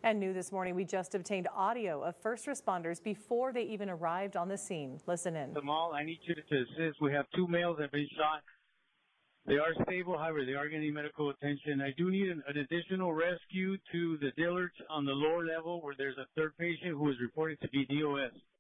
And new this morning, we just obtained audio of first responders before they even arrived on the scene. Listen in. The mall, I need you to assist. We have 2 males that have been shot. They are stable, however, they are getting medical attention. I do need an additional rescue to the Dillards on the lower level where there's a third patient who is reported to be DOS.